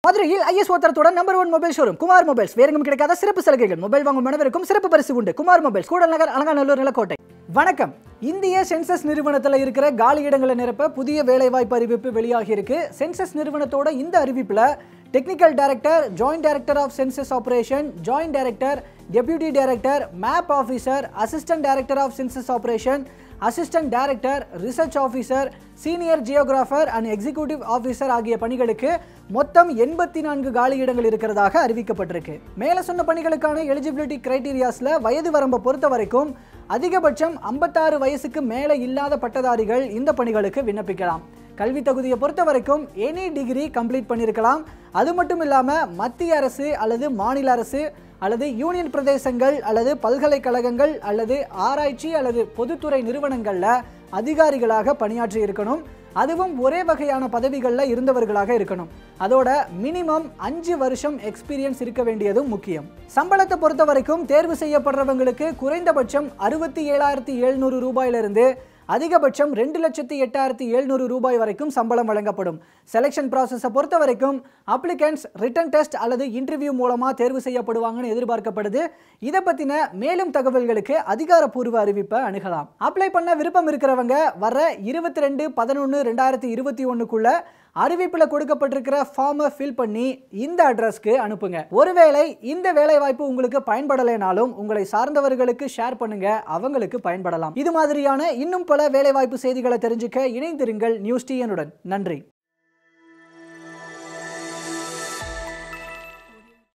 மதுரையில் ஐஎஸ் தரத்துடன் number 1 mobile showroom Kumar mobiles. வேற எங்கும் கிடைக்காத சிறப்பு சலுகைகள். மொபைல் வாங்கும் அனைவருக்கும் சிறப்பு பரிசு உண்டு. குமார் மொபைல்ஸ், கூடல் நகர், அலங்காநல்லூர், நிலக்கோட்டை. வணக்கம். இந்திய சென்சஸ் நிறுவனத்தில் இருக்கிற காலி இடங்களை நிரப்ப புதிய வேலைவாய்ப்பு அறிவிப்பு வெளியாகி இருக்கு. சென்சஸ் நிறுவனத்தோட இந்த அறிவிப்புல technical director, joint director of census operation, joint director, deputy director, map officer, assistant director of census operation, assistant director, research officer, senior geographer and executive officer ஆகிய பணிகளுக்கு மொத்தம் 84 காலி இடங்கள் இருக்கிறதாக அறிவிக்கப்பட்டிருக்கு. மேல சொன்ன பணிகளுக்கான எலிஜிபிலிட்டி கிரைட்டீரியாஸ்ல வயது வரம்பை பொறுத்த வரைக்கும் அதிகபட்சம் 56 வயசுக்கு மேலே இல்லாத பட்டதாரிகள் இந்த பணிகளுக்கு விண்ணப்பிக்கலாம். கல்வி தகுதியை பொறுத்த வரைக்கும் எனி டிகிரி கம்ப்ளீட் பண்ணியிருக்கலாம். அது மட்டும் இல்லாமல் மத்திய அரசு அல்லது மாநில அரசு அல்லது யூனியன் பிரதேசங்கள் அல்லது பல்கலைக்கழகங்கள் அல்லது ஆராய்ச்சி அல்லது பொதுத்துறை நிறுவனங்களில் அதிகாரிகளாக பணியாற்றி இருக்கணும். அதுவும் ஒரே வகையான பதவிகளில் இருந்தவர்களாக இருக்கணும். அதோட மினிமம் 5 வருஷம் எக்ஸ்பீரியன்ஸ் இருக்க வேண்டியதும் முக்கியம். சம்பளத்தை பொறுத்த வரைக்கும் தேர்வு செய்யப்படுறவங்களுக்கு குறைந்தபட்சம் 67,700 ரூபாயிலிருந்து அதிகபட்சம் 2,08,700 ரூபாய் வரைக்கும் சம்பளம் வழங்கப்படும். செலெக்ஷன் ப்ராசஸை பொறுத்த வரைக்கும் அப்ளிகன்ஸ் ரிட்டன் டெஸ்ட் அல்லது இன்டர்வியூ மூலமாக தேர்வு செய்யப்படுவாங்கன்னு எதிர்பார்க்கப்படுது. இதை பற்றின மேலும் தகவல்களுக்கு அதிகாரப்பூர்வ அறிவிப்பை அணுகலாம். அப்ளை பண்ண விருப்பம் இருக்கிறவங்க வர 22/11/2021க்குள்ள அறிவிப்பில் கொடுக்கப்பட்டிருக்கிற ஃபார்மை ஃபில் பண்ணி இந்த அட்ரஸ்க்கு அனுப்புங்க. ஒருவேளை இந்த வேலைவாய்ப்பு உங்களுக்கு பயன்படலைனாலும் உங்களை சார்ந்தவர்களுக்கு ஷேர் பண்ணுங்க, அவங்களுக்கு பயன்படலாம். இது மாதிரியான இன்னும் பல வேலைவாய்ப்பு செய்திகளை தெரிஞ்சுக்க இணைந்திருங்கள் நியூஸ் டிஎனுடன். நன்றி.